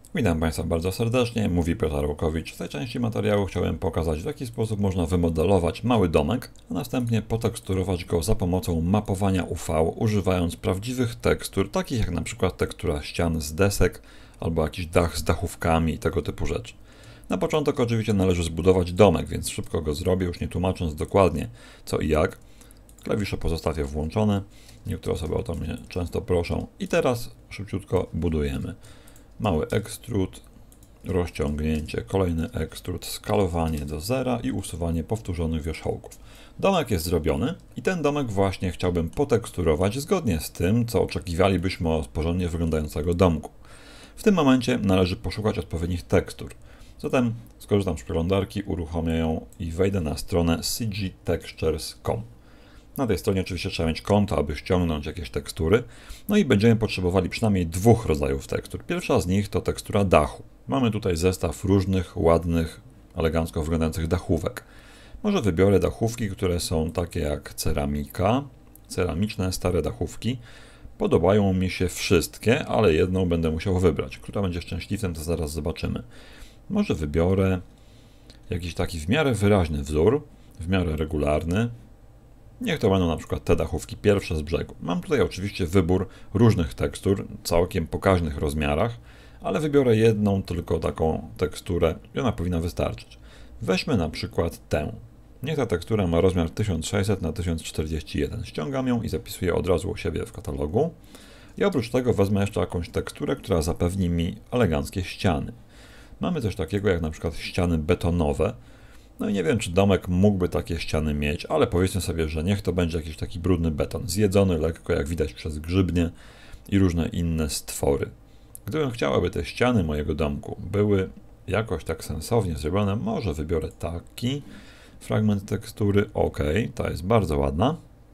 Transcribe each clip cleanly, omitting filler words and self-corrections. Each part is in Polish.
Witam Państwa bardzo serdecznie, mówi Piotr Arłukowicz. W tej części materiału chciałem pokazać, w jaki sposób można wymodelować mały domek, a następnie poteksturować go za pomocą mapowania UV, używając prawdziwych tekstur, takich jak na przykład tekstura ścian z desek, albo jakiś dach z dachówkami i tego typu rzeczy. Na początek oczywiście należy zbudować domek, więc szybko go zrobię, już nie tłumacząc dokładnie co i jak. Klawisze pozostawię włączone, niektóre osoby o to mnie często proszą. I teraz szybciutko budujemy. Mały ekstrud, rozciągnięcie, kolejny ekstrud, skalowanie do zera i usuwanie powtórzonych wierzchołków. Domek jest zrobiony i ten domek właśnie chciałbym poteksturować zgodnie z tym, co oczekiwalibyśmy od porządnie wyglądającego domku. W tym momencie należy poszukać odpowiednich tekstur. Zatem skorzystam z przeglądarki, uruchomię ją i wejdę na stronę cgtextures.com. Na tej stronie oczywiście trzeba mieć konto, aby ściągnąć jakieś tekstury. No i będziemy potrzebowali przynajmniej dwóch rodzajów tekstur. Pierwsza z nich to tekstura dachu. Mamy tutaj zestaw różnych, ładnych, elegancko wyglądających dachówek. Może wybiorę dachówki, które są takie jak ceramika, ceramiczne, stare dachówki. Podobają mi się wszystkie, ale jedną będę musiał wybrać. Która będzie szczęśliwcem, to zaraz zobaczymy. Może wybiorę jakiś taki w miarę wyraźny wzór, w miarę regularny. Niech to będą na przykład te dachówki pierwsze z brzegu. Mam tutaj oczywiście wybór różnych tekstur, całkiem pokaźnych rozmiarach, ale wybiorę jedną tylko taką teksturę i ona powinna wystarczyć. Weźmy na przykład tę. Niech ta tekstura ma rozmiar 1600 na 1041. Ściągam ją i zapisuję od razu u siebie w katalogu. I oprócz tego wezmę jeszcze jakąś teksturę, która zapewni mi eleganckie ściany. Mamy coś takiego jak na przykład ściany betonowe. No i nie wiem, czy domek mógłby takie ściany mieć, ale powiedzmy sobie, że niech to będzie jakiś taki brudny beton, zjedzony lekko, jak widać przez grzybnie i różne inne stwory. Gdybym chciał, aby te ściany mojego domku były jakoś tak sensownie zrobione, może wybiorę taki fragment tekstury. OK, ta jest bardzo ładna.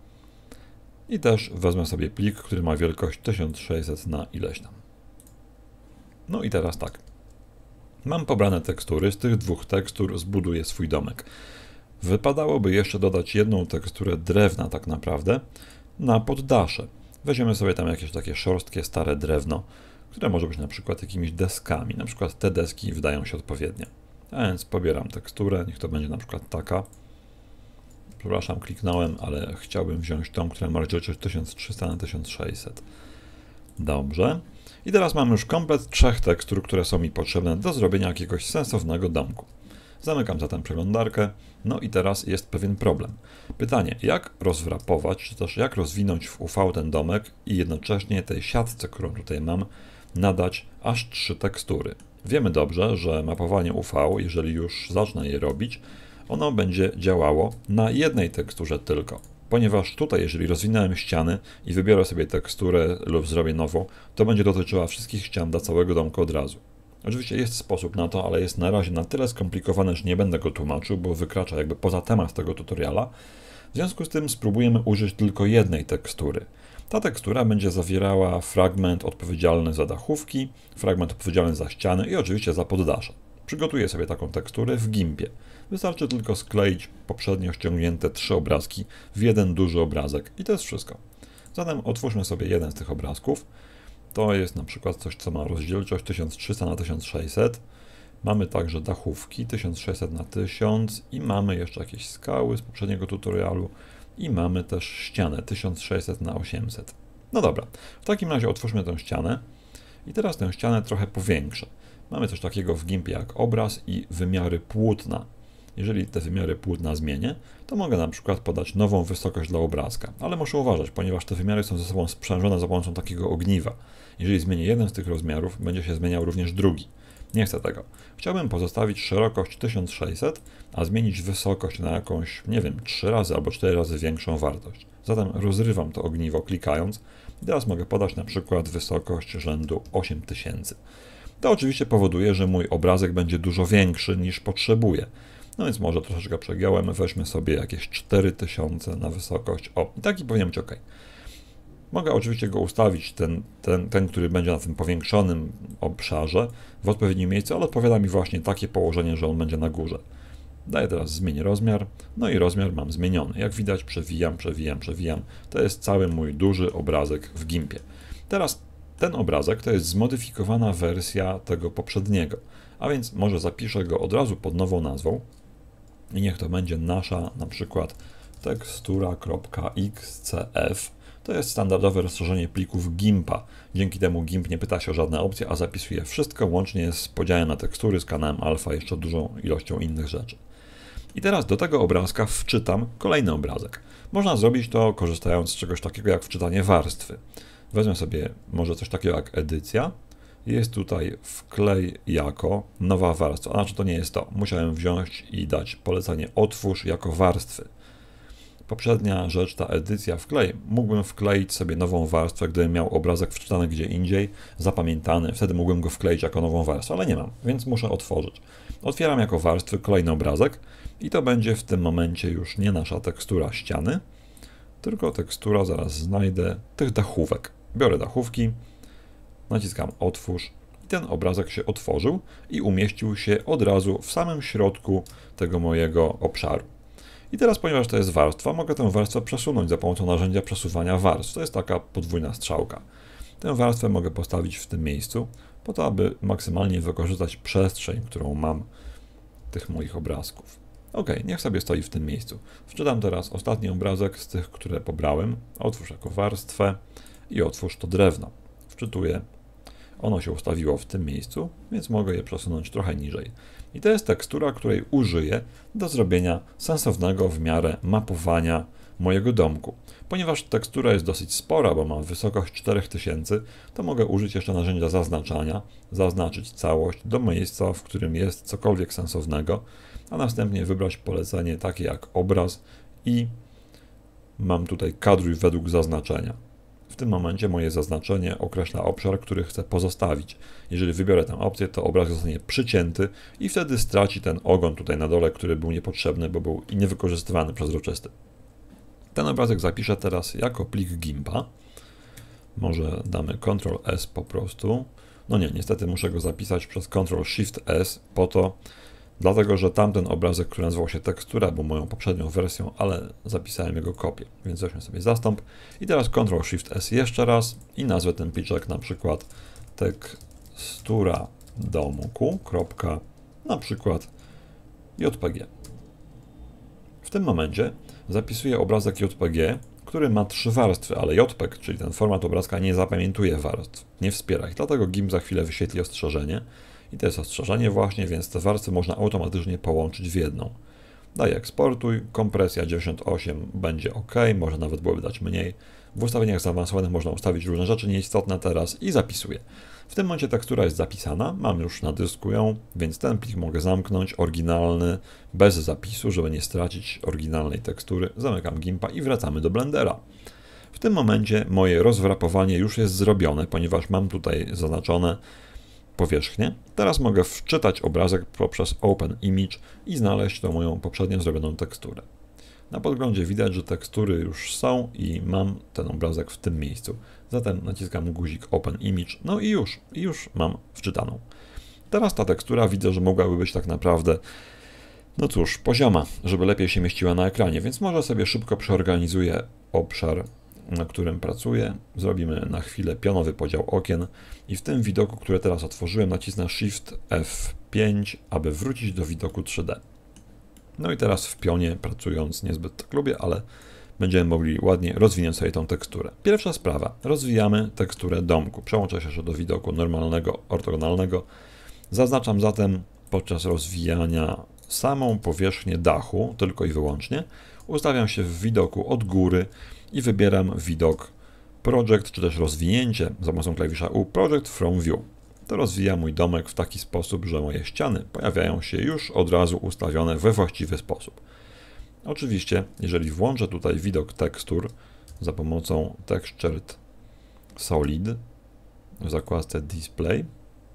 I też wezmę sobie plik, który ma wielkość 1600 na ileś tam. No i teraz tak. Mam pobrane tekstury, z tych dwóch tekstur zbuduję swój domek. Wypadałoby jeszcze dodać jedną teksturę drewna tak naprawdę na poddasze. Weźmiemy sobie tam jakieś takie szorstkie, stare drewno, które może być na przykład jakimiś deskami. Na przykład te deski wydają się odpowiednie. A więc pobieram teksturę, niech to będzie na przykład taka. Przepraszam, kliknąłem, ale chciałbym wziąć tą, która ma rozdzielczość 1300 na 1600. Dobrze. I teraz mam już komplet trzech tekstur, które są mi potrzebne do zrobienia jakiegoś sensownego domku. Zamykam zatem przeglądarkę. No i teraz jest pewien problem. Pytanie, jak rozwrapować, czy też jak rozwinąć w UV ten domek i jednocześnie tej siatce, którą tutaj mam, nadać aż 3 tekstury. Wiemy dobrze, że mapowanie UV, jeżeli już zacznę je robić, ono będzie działało na jednej teksturze tylko. Ponieważ tutaj, jeżeli rozwinąłem ściany i wybiorę sobie teksturę lub zrobię nową, to będzie dotyczyła wszystkich ścian dla całego domku od razu. Oczywiście jest sposób na to, ale jest na razie na tyle skomplikowane, że nie będę go tłumaczył, bo wykracza jakby poza temat tego tutoriala. W związku z tym spróbujemy użyć tylko jednej tekstury. Ta tekstura będzie zawierała fragment odpowiedzialny za dachówki, fragment odpowiedzialny za ściany i oczywiście za poddasze. Przygotuję sobie taką teksturę w Gimpie. Wystarczy tylko skleić poprzednio ściągnięte 3 obrazki w jeden duży obrazek i to jest wszystko. Zatem otwórzmy sobie jeden z tych obrazków. To jest na przykład coś, co ma rozdzielczość 1300 na 1600. Mamy także dachówki 1600 na 1000 i mamy jeszcze jakieś skały z poprzedniego tutorialu i mamy też ścianę 1600 na 800. No dobra, w takim razie otwórzmy tę ścianę i teraz tę ścianę trochę powiększę. Mamy coś takiego w Gimpie jak obraz i wymiary płótna. Jeżeli te wymiary płótna zmienię, to mogę na przykład podać nową wysokość dla obrazka, ale muszę uważać, ponieważ te wymiary są ze sobą sprzężone za pomocą takiego ogniwa. Jeżeli zmienię jeden z tych rozmiarów, będzie się zmieniał również drugi. Nie chcę tego. Chciałbym pozostawić szerokość 1600, a zmienić wysokość na jakąś, nie wiem, 3 razy albo 4 razy większą wartość. Zatem rozrywam to ogniwo klikając i teraz mogę podać na przykład wysokość rzędu 8000. To oczywiście powoduje, że mój obrazek będzie dużo większy niż potrzebuję. No więc może troszeczkę przegiąłem, weźmy sobie jakieś 4000 na wysokość. O, i taki powinien być ok. Mogę oczywiście go ustawić, ten, który będzie na tym powiększonym obszarze, w odpowiednim miejscu, ale odpowiada mi właśnie takie położenie, że on będzie na górze. Daję teraz zmień rozmiar, no i rozmiar mam zmieniony. Jak widać przewijam. To jest cały mój duży obrazek w Gimpie. Teraz Ten obrazek to jest zmodyfikowana wersja tego poprzedniego, a więc może zapiszę go od razu pod nową nazwą i niech to będzie nasza na przykład tekstura.xcf. To jest standardowe rozszerzenie plików GIMPa. Dzięki temu GIMP nie pyta się o żadne opcje, a zapisuje wszystko łącznie z podziałem na tekstury, z kanałem alfa, jeszcze dużą ilością innych rzeczy. I teraz do tego obrazka wczytam kolejny obrazek. Można zrobić to korzystając z czegoś takiego jak wczytanie warstwy. Wezmę sobie może coś takiego jak edycja. Jest tutaj wklej jako nowa warstwa. Znaczy to nie jest to. Musiałem wziąć i dać polecenie otwórz jako warstwy. Poprzednia rzecz, ta edycja wklej. Mógłbym wkleić sobie nową warstwę, gdybym miał obrazek wczytany gdzie indziej, zapamiętany. Wtedy mógłbym go wkleić jako nową warstwę, ale nie mam, więc muszę otworzyć. Otwieram jako warstwy kolejny obrazek i to będzie w tym momencie już nie nasza tekstura ściany, tylko tekstura, zaraz znajdę, tych dachówek. Biorę dachówki, naciskam otwórz i ten obrazek się otworzył i umieścił się od razu w samym środku tego mojego obszaru. I teraz, ponieważ to jest warstwa, mogę tę warstwę przesunąć za pomocą narzędzia przesuwania warstw. To jest taka podwójna strzałka. Tę warstwę mogę postawić w tym miejscu, po to, aby maksymalnie wykorzystać przestrzeń, którą mam tych moich obrazków. OK, niech sobie stoi w tym miejscu. Wczytam teraz ostatni obrazek z tych, które pobrałem. Otwórz jako warstwę i otwórz to drewno. Wczytuję. Ono się ustawiło w tym miejscu, więc mogę je przesunąć trochę niżej. I to jest tekstura, której użyję do zrobienia sensownego w miarę mapowania mojego domku. Ponieważ tekstura jest dosyć spora, bo ma wysokość 4000, to mogę użyć jeszcze narzędzia zaznaczania, zaznaczyć całość do miejsca, w którym jest cokolwiek sensownego, a następnie wybrać polecenie takie jak obraz i mam tutaj kadruj według zaznaczenia. W tym momencie moje zaznaczenie określa obszar, który chcę pozostawić. Jeżeli wybiorę tę opcję, to obraz zostanie przycięty i wtedy straci ten ogon tutaj na dole, który był niepotrzebny, bo był niewykorzystywany przezroczysty. Ten obrazek zapiszę teraz jako plik GIMPa. Może damy Ctrl+S po prostu. No nie, niestety muszę go zapisać przez Ctrl+Shift+S po to, dlatego że tamten obrazek, który nazywał się tekstura, był moją poprzednią wersją, ale zapisałem jego kopię, więc weźmy sobie zastąp. I teraz Ctrl+Shift+S jeszcze raz i nazwę ten pliczek na przykład tekstura domku, na przykład JPG. W tym momencie zapisuję obrazek JPG, który ma 3 warstwy, ale JPEG, czyli ten format obrazka, nie zapamiętuje warstw, nie wspiera ich, dlatego GIMP za chwilę wyświetli ostrzeżenie. I to jest ostrzeżenie właśnie, więc te warstwy można automatycznie połączyć w jedną. Daj eksportuj, kompresja 98 będzie OK, może nawet byłoby dać mniej. W ustawieniach zaawansowanych można ustawić różne rzeczy nieistotne teraz i zapisuję. W tym momencie tekstura jest zapisana, mam już na dysku ją, więc ten plik mogę zamknąć, oryginalny, bez zapisu, żeby nie stracić oryginalnej tekstury. Zamykam GIMPa i wracamy do Blendera. W tym momencie moje rozwrapowanie już jest zrobione, ponieważ mam tutaj zaznaczone powierzchnię. Teraz mogę wczytać obrazek poprzez Open Image i znaleźć tą moją poprzednio zrobioną teksturę. Na podglądzie widać, że tekstury już są i mam ten obrazek w tym miejscu. Zatem naciskam guzik Open Image, no i już mam wczytaną. Teraz ta tekstura widzę, że mogłaby być tak naprawdę, no cóż, pozioma, żeby lepiej się mieściła na ekranie, więc może sobie szybko przeorganizuję obszar, na którym pracuję. Zrobimy na chwilę pionowy podział okien i w tym widoku, który teraz otworzyłem, nacisnę Shift F5, aby wrócić do widoku 3D. No i teraz w pionie pracując niezbyt tak lubię, ale będziemy mogli ładnie rozwinąć sobie tą teksturę. Pierwsza sprawa, rozwijamy teksturę domku. Przełączę się jeszcze do widoku normalnego, ortogonalnego. Zaznaczam zatem podczas rozwijania samą powierzchnię dachu, tylko i wyłącznie. Ustawiam się w widoku od góry i wybieram widok Project, czy też rozwinięcie za pomocą klawisza U, Project from View. To rozwija mój domek w taki sposób, że moje ściany pojawiają się już od razu ustawione we właściwy sposób. Oczywiście, jeżeli włączę tutaj widok tekstur za pomocą Textured Solid w zakładce Display,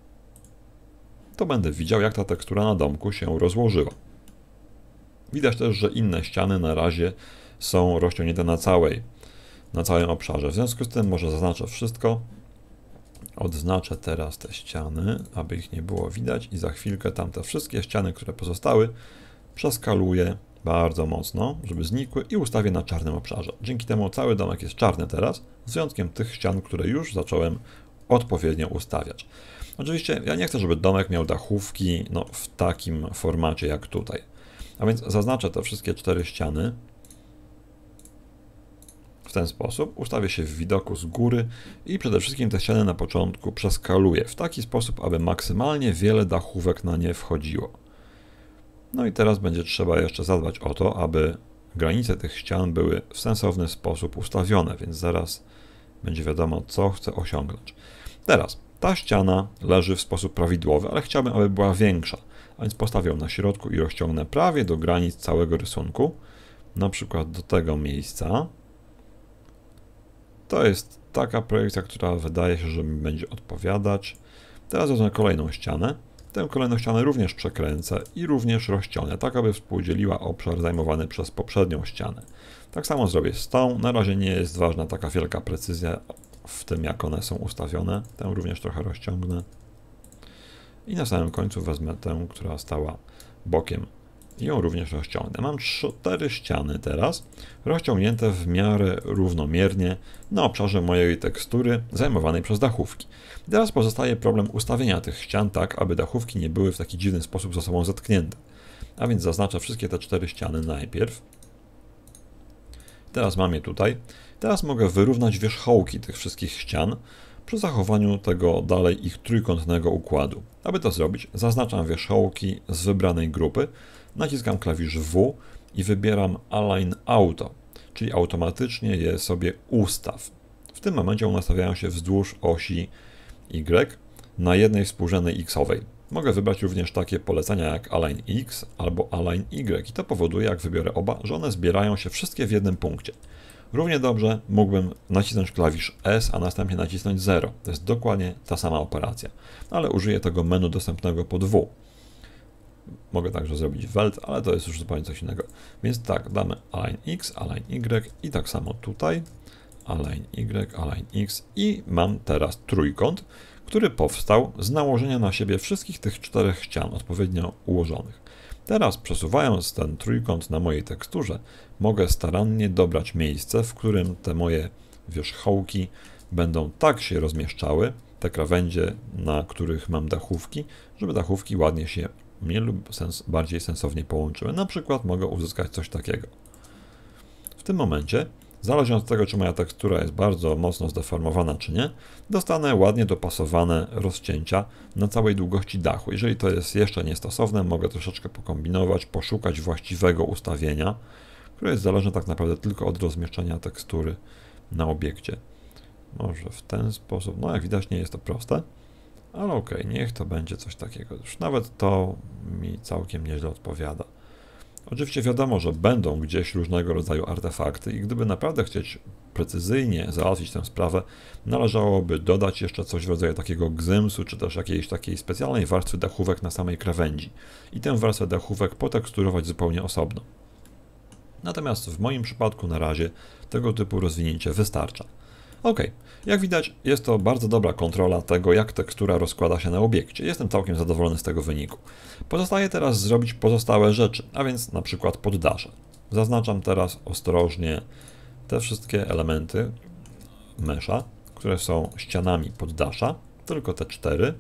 to będę widział, jak ta tekstura na domku się rozłożyła. Widać też, że inne ściany na razie są rozciągnięte na całym obszarze. W związku z tym może zaznaczę wszystko. Odznaczę teraz te ściany, aby ich nie było widać i za chwilkę tamte wszystkie ściany, które pozostały, przeskaluję bardzo mocno, żeby znikły i ustawię na czarnym obszarze. Dzięki temu cały domek jest czarny teraz, z wyjątkiem tych ścian, które już zacząłem odpowiednio ustawiać. Oczywiście ja nie chcę, żeby domek miał dachówki w takim formacie jak tutaj. A więc zaznaczę te wszystkie 4 ściany w ten sposób, ustawię się w widoku z góry i przede wszystkim te ściany na początku przeskaluję w taki sposób, aby maksymalnie wiele dachówek na nie wchodziło. No i teraz będzie trzeba jeszcze zadbać o to, aby granice tych ścian były w sensowny sposób ustawione, więc zaraz będzie wiadomo, co chcę osiągnąć. Teraz ta ściana leży w sposób prawidłowy, ale chciałbym, aby była większa, a więc postawię ją na środku i rozciągnę prawie do granic całego rysunku, na przykład do tego miejsca. To jest taka projekcja, która wydaje się, że mi będzie odpowiadać. Teraz wezmę kolejną ścianę. Tę kolejną ścianę również przekręcę i również rozciągnę, tak aby współdzieliła obszar zajmowany przez poprzednią ścianę. Tak samo zrobię z tą. Na razie nie jest ważna taka wielka precyzja w tym, jak one są ustawione. Tę również trochę rozciągnę. I na samym końcu wezmę tę, która stała bokiem i ją również rozciągnę. Mam 4 ściany teraz, rozciągnięte w miarę równomiernie na obszarze mojej tekstury zajmowanej przez dachówki. Teraz pozostaje problem ustawienia tych ścian tak, aby dachówki nie były w taki dziwny sposób ze sobą zetknięte. A więc zaznaczę wszystkie te 4 ściany najpierw. Teraz mam je tutaj. Teraz mogę wyrównać wierzchołki tych wszystkich ścian przy zachowaniu tego dalej ich trójkątnego układu. Aby to zrobić, zaznaczam wierzchołki z wybranej grupy, naciskam klawisz W i wybieram Align Auto, czyli automatycznie je sobie ustaw. W tym momencie one ustawiają się wzdłuż osi Y na jednej współrzędnej X-owej. Mogę wybrać również takie polecenia jak Align X albo Align Y i to powoduje, jak wybiorę oba, że one zbierają się wszystkie w jednym punkcie. Równie dobrze mógłbym nacisnąć klawisz S, a następnie nacisnąć 0. To jest dokładnie ta sama operacja, ale użyję tego menu dostępnego pod W. Mogę także zrobić Welt, ale to jest już zupełnie coś innego. Więc tak, damy Align X, Align Y i tak samo tutaj. Align Y, Align X i mam teraz trójkąt, który powstał z nałożenia na siebie wszystkich tych 4 ścian odpowiednio ułożonych. Teraz przesuwając ten trójkąt na mojej teksturze, mogę starannie dobrać miejsce, w którym te moje wierzchołki będą tak się rozmieszczały, te krawędzie, na których mam dachówki, żeby dachówki ładnie się mniej lub bardziej sensownie połączyły. Na przykład mogę uzyskać coś takiego. W tym momencie, zależnie od tego, czy moja tekstura jest bardzo mocno zdeformowana, czy nie, dostanę ładnie dopasowane rozcięcia na całej długości dachu. Jeżeli to jest jeszcze niestosowne, mogę troszeczkę pokombinować, poszukać właściwego ustawienia, które jest zależne tak naprawdę tylko od rozmieszczenia tekstury na obiekcie. Może w ten sposób, no jak widać nie jest to proste, ale okej, niech to będzie coś takiego. Już nawet to mi całkiem nieźle odpowiada. Oczywiście wiadomo, że będą gdzieś różnego rodzaju artefakty i gdyby naprawdę chcieć precyzyjnie załatwić tę sprawę, należałoby dodać jeszcze coś w rodzaju takiego gzymsu, czy też jakiejś takiej specjalnej warstwy dachówek na samej krawędzi i tę warstwę dachówek poteksturować zupełnie osobno. Natomiast w moim przypadku na razie tego typu rozwinięcie wystarcza. Ok, jak widać jest to bardzo dobra kontrola tego, jak tekstura rozkłada się na obiekcie. Jestem całkiem zadowolony z tego wyniku. Pozostaje teraz zrobić pozostałe rzeczy, a więc na przykład poddasze. Zaznaczam teraz ostrożnie te wszystkie elementy mesza, które są ścianami poddasza, tylko te 4.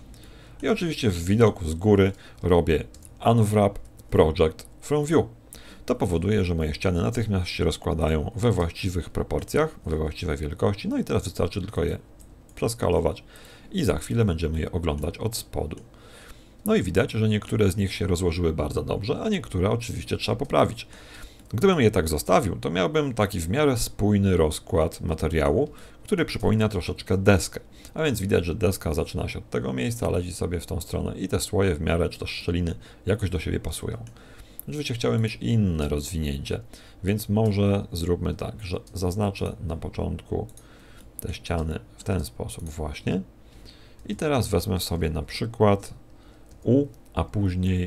I oczywiście w widoku z góry robię Unwrap Project from View. To powoduje, że moje ściany natychmiast się rozkładają we właściwych proporcjach, we właściwej wielkości, no i teraz wystarczy tylko je przeskalować i za chwilę będziemy je oglądać od spodu. No i widać, że niektóre z nich się rozłożyły bardzo dobrze, a niektóre oczywiście trzeba poprawić. Gdybym je tak zostawił, to miałbym taki w miarę spójny rozkład materiału, który przypomina troszeczkę deskę. A więc widać, że deska zaczyna się od tego miejsca, leci sobie w tą stronę i te słoje w miarę, czy też szczeliny jakoś do siebie pasują. Oczywiście chciałem mieć inne rozwinięcie, więc może zróbmy tak, że zaznaczę na początku te ściany w ten sposób właśnie. I teraz wezmę sobie na przykład U, a później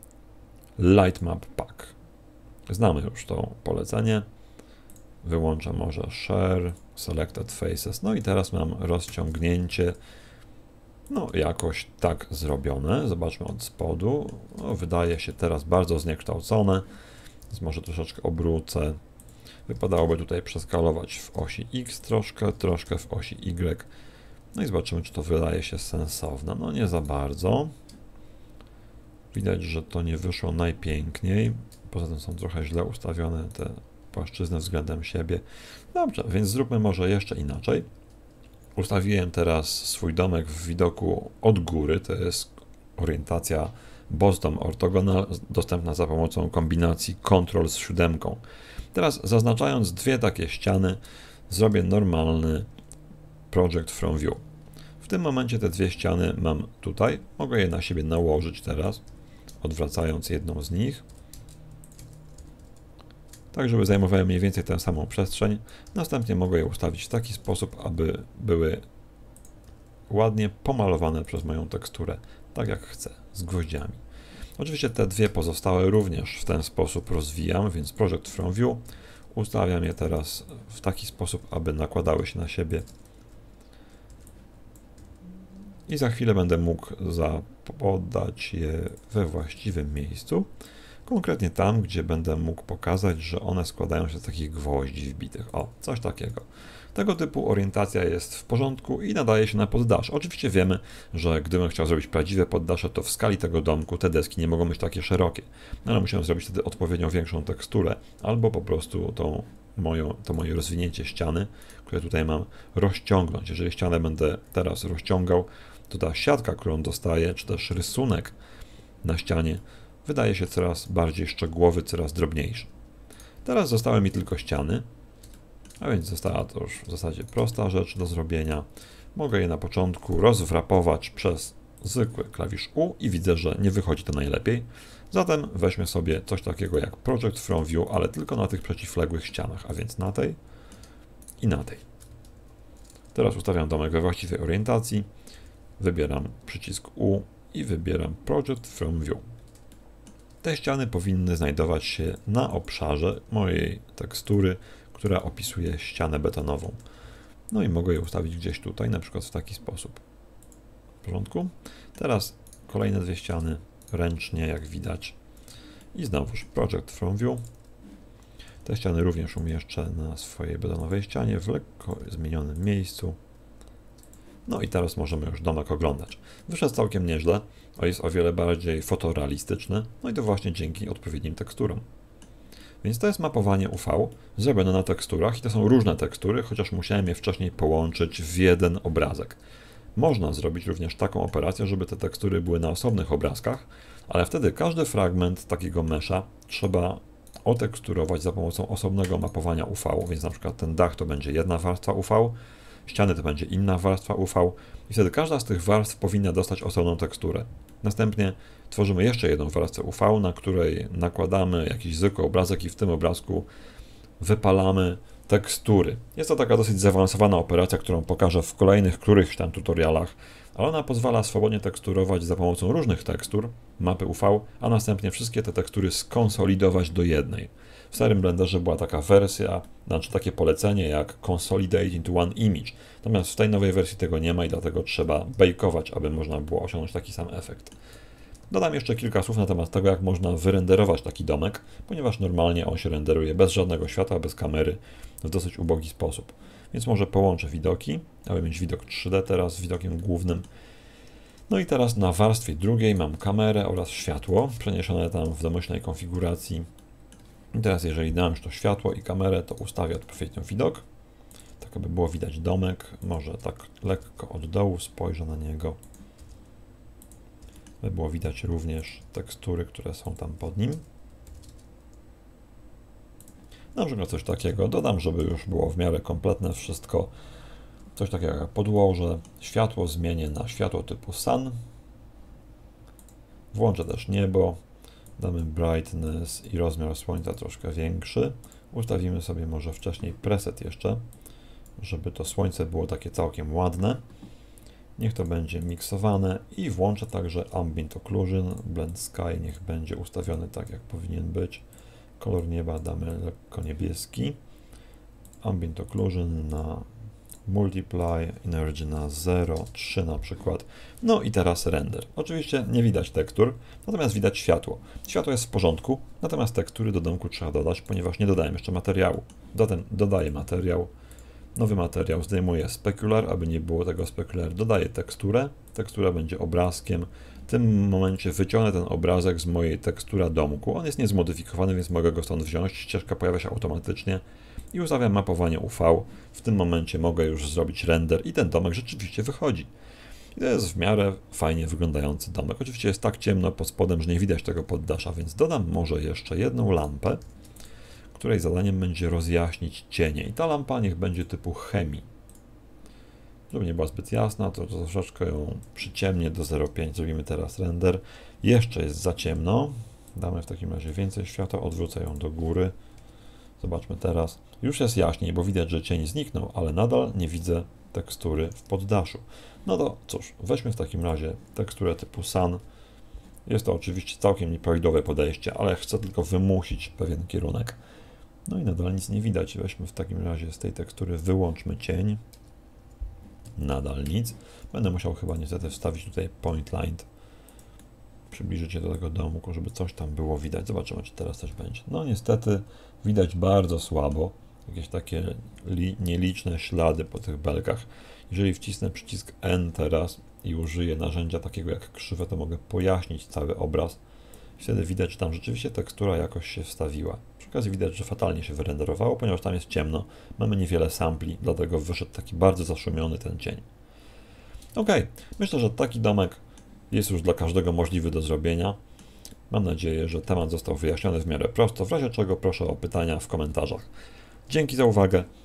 Lightmap Pack. Znamy już to polecenie. Wyłączę może Share, Selected Faces. No i teraz mam rozciągnięcie. No, jakoś tak zrobione. Zobaczmy od spodu. No, wydaje się teraz bardzo zniekształcone, więc może troszeczkę obrócę. Wypadałoby tutaj przeskalować w osi X troszkę w osi Y. No i zobaczymy, czy to wydaje się sensowne. No nie za bardzo. Widać, że to nie wyszło najpiękniej. Poza tym są trochę źle ustawione te płaszczyzny względem siebie. Dobrze, więc zróbmy może jeszcze inaczej. Ustawiłem teraz swój domek w widoku od góry. To jest orientacja Boss-Dom Orthogonal, dostępna za pomocą kombinacji Ctrl z 7. Teraz zaznaczając dwie takie ściany, zrobię normalny Project from View. W tym momencie te dwie ściany mam tutaj. Mogę je na siebie nałożyć teraz, odwracając jedną z nich, tak żeby zajmowały mniej więcej tę samą przestrzeń. Następnie mogę je ustawić w taki sposób, aby były ładnie pomalowane przez moją teksturę, tak jak chcę, z gwoździami. Oczywiście te dwie pozostałe również w ten sposób rozwijam, więc Project from View ustawiam je teraz w taki sposób, aby nakładały się na siebie. I za chwilę będę mógł podać je we właściwym miejscu. Konkretnie tam, gdzie będę mógł pokazać, że one składają się z takich gwoździ wbitych. O, coś takiego. Tego typu orientacja jest w porządku i nadaje się na poddasze. Oczywiście wiemy, że gdybym chciał zrobić prawdziwe poddasze, to w skali tego domku te deski nie mogą być takie szerokie. Ale musiałem zrobić wtedy odpowiednio większą teksturę, albo po prostu to moje rozwinięcie ściany, które tutaj mam, rozciągnąć. Jeżeli ścianę będę teraz rozciągał, to ta siatka, którą dostaję, czy też rysunek na ścianie wydaje się coraz bardziej szczegółowy, coraz drobniejszy. Teraz zostały mi tylko ściany, a więc została to już w zasadzie prosta rzecz do zrobienia. Mogę je na początku rozwrapować przez zwykły klawisz U i widzę, że nie wychodzi to najlepiej. Zatem weźmy sobie coś takiego jak Project from View, ale tylko na tych przeciwległych ścianach, a więc na tej i na tej. Teraz ustawiam domek we właściwej orientacji, wybieram przycisk U i wybieram Project from View. Te ściany powinny znajdować się na obszarze mojej tekstury, która opisuje ścianę betonową. No i mogę je ustawić gdzieś tutaj, na przykład w taki sposób. W porządku? Teraz kolejne dwie ściany ręcznie, jak widać. I znowuż Project from View. Te ściany również umieszczę na swojej betonowej ścianie w lekko zmienionym miejscu. No i teraz możemy już domek oglądać. Wyszedł całkiem nieźle, a jest o wiele bardziej fotorealistyczny, no i to właśnie dzięki odpowiednim teksturom. Więc to jest mapowanie UV zrobione na teksturach i to są różne tekstury, chociaż musiałem je wcześniej połączyć w jeden obrazek. Można zrobić również taką operację, żeby te tekstury były na osobnych obrazkach, ale wtedy każdy fragment takiego mesza trzeba oteksturować za pomocą osobnego mapowania UV, więc na przykład ten dach to będzie jedna warstwa UV, ściany to będzie inna warstwa UV i wtedy każda z tych warstw powinna dostać osobną teksturę. Następnie tworzymy jeszcze jedną warstwę UV, na której nakładamy jakiś zwykły obrazek i w tym obrazku wypalamy tekstury. Jest to taka dosyć zaawansowana operacja, którą pokażę w kolejnych którychś tam tutorialach, ale ona pozwala swobodnie teksturować za pomocą różnych tekstur, mapy UV, a następnie wszystkie te tekstury skonsolidować do jednej. W starym Blenderze była taka wersja, znaczy takie polecenie jak Consolidate into one image, natomiast w tej nowej wersji tego nie ma i dlatego trzeba bakeować, aby można było osiągnąć taki sam efekt. Dodam jeszcze kilka słów na temat tego, jak można wyrenderować taki domek, ponieważ normalnie on się renderuje bez żadnego światła, bez kamery, w dosyć ubogi sposób. Więc może połączę widoki, aby mieć widok 3D teraz z widokiem głównym. No i teraz na warstwie drugiej mam kamerę oraz światło, przeniesione tam w domyślnej konfiguracji. I teraz jeżeli dam już to światło i kamerę, to ustawię odpowiednio widok, tak aby było widać domek, może tak lekko od dołu spojrzę na niego, by było widać również tekstury, które są tam pod nim. Na przykład coś takiego dodam, żeby już było w miarę kompletne wszystko. Coś takiego jak podłoże, światło zmienię na światło typu sun. Włączę też niebo, damy brightness i rozmiar słońca troszkę większy. Ustawimy sobie może wcześniej preset jeszcze, żeby to słońce było takie całkiem ładne. Niech to będzie miksowane i włączę także Ambient Occlusion, Blend Sky niech będzie ustawiony tak jak powinien być. Kolor nieba damy lekko niebieski. Ambient Occlusion na Multiply, Energy na 0,3 na przykład. No i teraz render. Oczywiście nie widać tekstur, natomiast widać światło. Światło jest w porządku, natomiast tekstury do domku trzeba dodać, ponieważ nie dodałem jeszcze materiału. Zatem dodaję materiał Nowy materiał, zdejmuję Specular, aby nie było tego Specular, dodaję teksturę, tekstura będzie obrazkiem. W tym momencie wyciągnę ten obrazek z mojej tekstura domku. On jest niezmodyfikowany, więc mogę go stąd wziąć. Ścieżka pojawia się automatycznie i ustawiam mapowanie UV. W tym momencie mogę już zrobić render i ten domek rzeczywiście wychodzi. I to jest w miarę fajnie wyglądający domek. Oczywiście jest tak ciemno pod spodem, że nie widać tego poddasza, więc dodam może jeszcze jedną lampę, której zadaniem będzie rozjaśnić cienie. I ta lampa niech będzie typu chemii. Żeby nie była zbyt jasna, to troszeczkę ją przyciemnię do 0,5. Zrobimy teraz render. Jeszcze jest za ciemno. Damy w takim razie więcej światła, odwrócę ją do góry. Zobaczmy teraz. Już jest jaśniej, bo widać, że cień zniknął, ale nadal nie widzę tekstury w poddaszu. No to cóż, weźmy w takim razie teksturę typu Sun. Jest to oczywiście całkiem nieprawidłowe podejście, ale chcę tylko wymusić pewien kierunek. No i nadal nic nie widać. Weźmy w takim razie z tej tekstury, wyłączmy cień. Nadal nic. Będę musiał chyba niestety wstawić tutaj point light. Przybliżyć się do tego domku, żeby coś tam było widać. Zobaczymy, czy teraz też będzie. No niestety widać bardzo słabo. Jakieś takie nieliczne ślady po tych belkach. Jeżeli wcisnę przycisk N teraz i użyję narzędzia takiego jak krzywe, to mogę pojaśnić cały obraz. Wtedy widać, że tam rzeczywiście tekstura jakoś się wstawiła. Przy okazji widać, że fatalnie się wyrenderowało, ponieważ tam jest ciemno. Mamy niewiele sampli, dlatego wyszedł taki bardzo zaszumiony ten cień. Ok, myślę, że taki domek jest już dla każdego możliwy do zrobienia. Mam nadzieję, że temat został wyjaśniony w miarę prosto, w razie czego proszę o pytania w komentarzach. Dzięki za uwagę.